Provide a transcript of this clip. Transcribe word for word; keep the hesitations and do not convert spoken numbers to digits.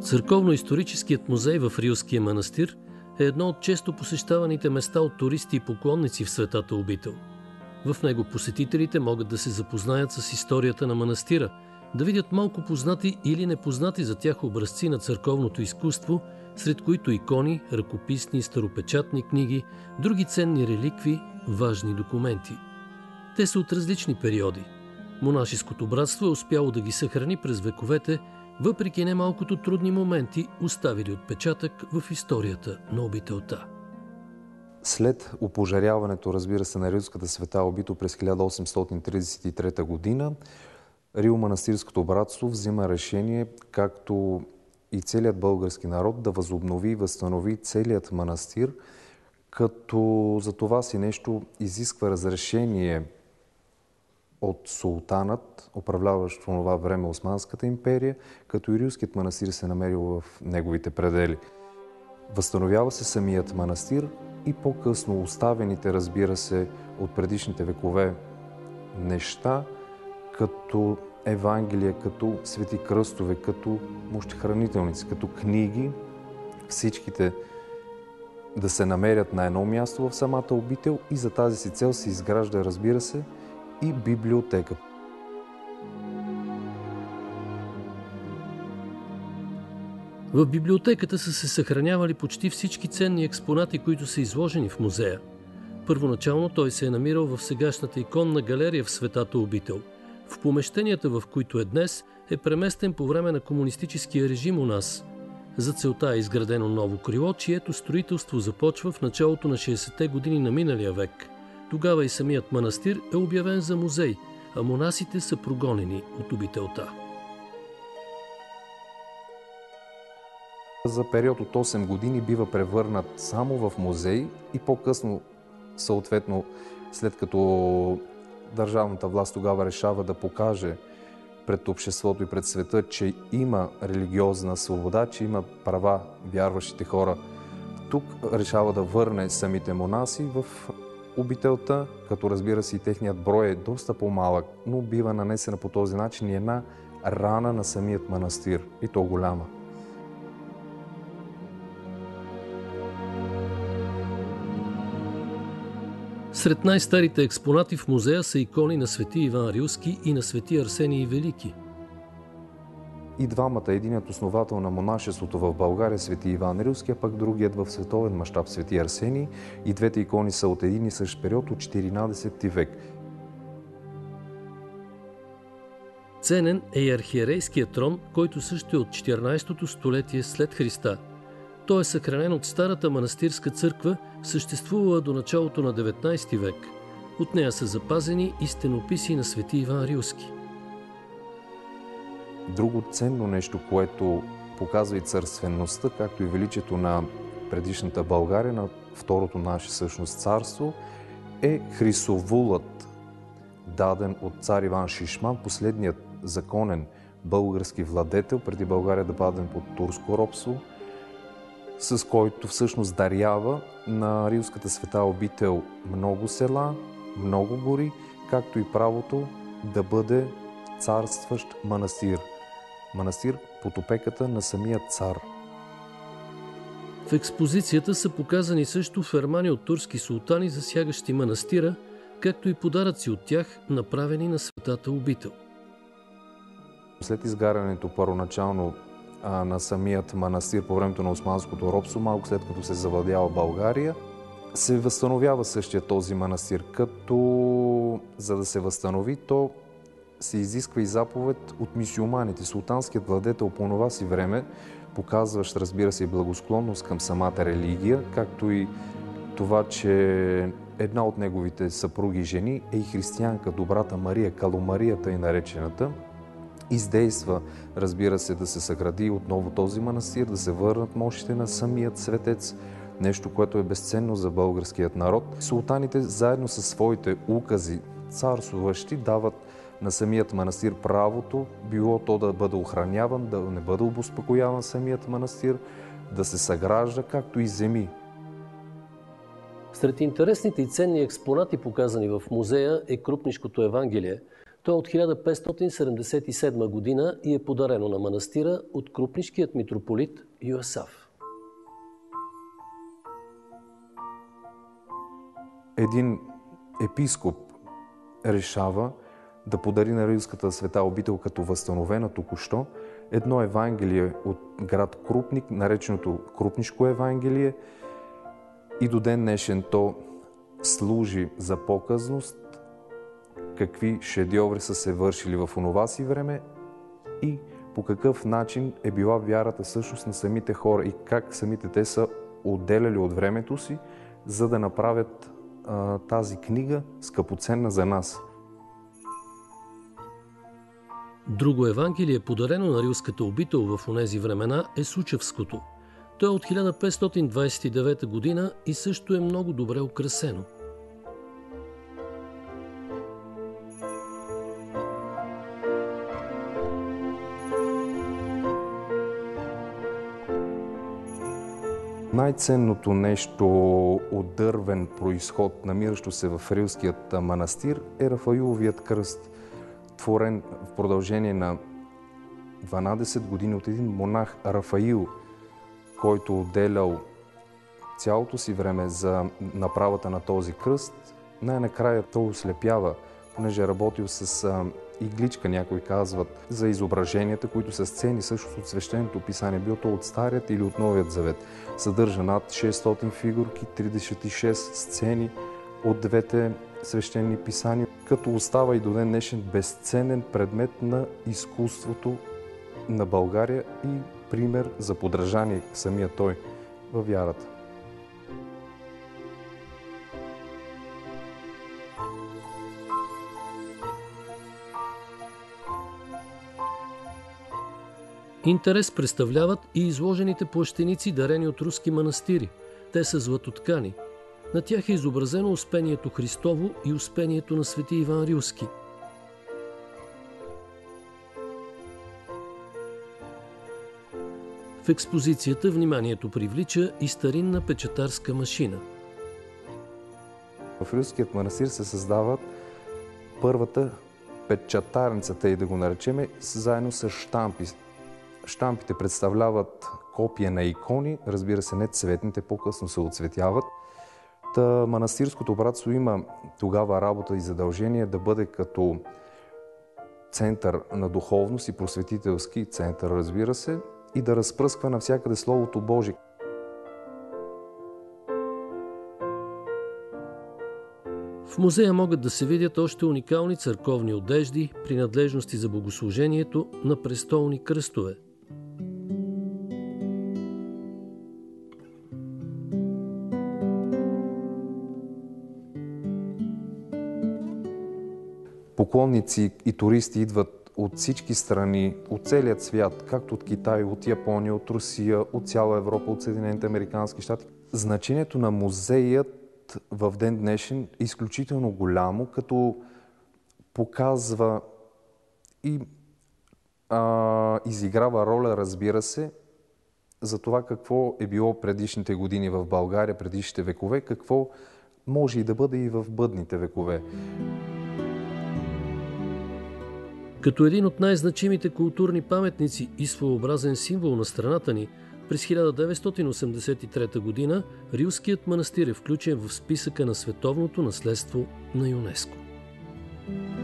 Църковно-историческият музей в Рилския манастир е едно от често посещаваните места от туристи и поклонници в Светата обител. В него посетителите могат да се запознаят с историята на манастира, да видят малко познати или непознати за тях образци на църковното изкуство, сред които икони, ръкописни, старопечатни книги, други ценни реликви, важни документи. Те са от различни периоди. Монашеското братство е успяло да ги съхрани през вековете, въпреки немалкото трудни моменти, оставили отпечатък в историята на обителта. След опожаряването, разбира се, на Рилската света обител през хиляда осемстотин тридесет и трета година, Рил-манастирското братство взима решение, както и целият български народ, да възобнови и възстанови целият манастир, като за това си нещо изисква разрешение от султанът, управляващ в това време Османската империя, като и Рилският манастир се намерил в неговите предели. Възстановява се самият манастир и по-късно оставените, разбира се, от предишните векове неща, като Евангелия, като свети кръстове, като мощохранителници, като книги, всичките да се намерят на едно място в самата обител и за тази си цел се изгражда, разбира се, и библиотека. В библиотеката са се съхранявали почти всички ценни експонати, които са изложени в музея. Първоначално той се е намирал в сегашната иконна галерия в Светата обител. В помещенията, в които е днес, е преместен по време на комунистическия режим у нас. За целта е изградено ново крило, чието строителство започва в началото на шейсетте години на миналия век. Тогава и самият манастир е обявен за музей, а монасите са прогонени от обителта. За период от осем години бива превърнат само в музей и по-късно, съответно, след като държавната власт тогава решава да покаже пред обществото и пред света, че има религиозна свобода, че има права вярващите хора, тук решава да върне самите монаси в обителта, като разбира се и техният брой е доста по-малък, но бива нанесена по този начин и една рана на самият манастир, и то голяма. Сред най-старите експонати в музея са икони на свети Иван Рилски и на свети Арсений Велики. И двамата, единият основател на монашеството в България, свети Иван Рилски, а пък другият в световен мащаб, свети Арсений. И двете икони са от един и същ период, от четиринадесети век. Ценен е и архиерейският трон, който също е от четиринадесетото столетие след Христа. Той е съхранен от старата манастирска църква, съществувала до началото на деветнадесети век. От нея са запазени и стенописи на свети Иван Рилски. Друго ценно нещо, което показва и царствеността, както и величието на предишната България, на второто наше всъщност царство, е хрисовулът, даден от цар Иван Шишман, последният законен български владетел, преди България да бъде под турско робство, с който всъщност дарява на Рилската света обител много села, много гори, както и правото да бъде царстващ манастир. Манастир под опеката на самия цар. В експозицията са показани също фермани от турски султани, засягащи манастира, както и подаръци от тях, направени на Светата обител. След изгарянето първоначално а, на самият манастир по времето на османското робство, малко след като се завладява България, се възстановява същия този манастир, като за да се възстанови, то се изисква и заповед от мюсюлманите. Султанският владетел по това си време, показващ, разбира се, и благосклонност към самата религия, както и това, че една от неговите съпруги жени е и християнка, добрата Мария, Каломарията и наречената, издейства, разбира се, да се съгради отново този манастир, да се върнат мощите на самият светец, нещо, което е безценно за българският народ. Султаните заедно със своите укази царствуващи дават на самият манастир правото, било то да бъде охраняван, да не бъде обоспокояван самият манастир, да се съгражда, както и земи. Сред интересните и ценни експонати, показани в музея, е Крупнишкото Евангелие, То е от хиляда петстотин седемдесет и седма година и е подарено на манастира от крупнишкият митрополит Йоасаф. Един епископ решава да подари на Рилската света обител като възстановена току-що едно Евангелие от град Крупник, нареченото Крупнишко Евангелие, и до ден днешен то служи за показност какви шедьоври са се вършили в онова си време и по какъв начин е била вярата всъщност на самите хора и как самите те са отделяли от времето си, за да направят а, тази книга скъпоценна за нас. Друго Евангелие, подарено на Рилската обител в онези времена, е Сучевското. То е от хиляда петстотин двадесет и девета година и също е много добре украсено. Най-ценното нещо от дървен произход, намиращо се в Рилският манастир, е Рафаиловият кръст, творен в продължение на дванадесет години от един монах Рафаил, който отделял цялото си време за направата на този кръст. Най-накрая той ослепява, понеже е работил с а, игличка, някои казват, за изображенията, които са сцени също от свещеното писание, било то от Старият или от Новият завет. Съдържа над шестстотин фигурки, тридесет и шест сцени от двете свещени писания, като остава и до ден днешен безценен предмет на изкуството на България и пример за подражание самия той във вярата. Интерес представляват и изложените плащеници, дарени от руски манастири. Те са златоткани. На тях е изобразено Успението Христово и Успението на свети Иван Рилски. В експозицията вниманието привлича и старинна печатарска машина. В Рилският манастир се създава първата печатарница, тъй да го наречеме, заедно с щампи. Щампите представляват копия на икони, разбира се, не цветните, по-късно се оцветяват. Та манастирското братство има тогава работа и задължение да бъде като център на духовност и просветителски център, разбира се, и да разпръсква навсякъде Словото Божие. В музея могат да се видят още уникални църковни одежди, принадлежности за богослужението на престолни кръстове. Поклонници и туристи идват от всички страни, от целият свят, както от Китай, от Япония, от Русия, от цяла Европа, от Съединените американски щати. Значението на музеят в ден днешен е изключително голямо, като показва и а, изиграва роля, разбира се, за това какво е било предишните години в България, предишните векове, какво може и да бъде и в бъдните векове. Като един от най-значимите културни паметници и своеобразен символ на страната ни, през хиляда деветстотин осемдесет и трета година Рилският манастир е включен в списъка на световното наследство на ЮНЕСКО.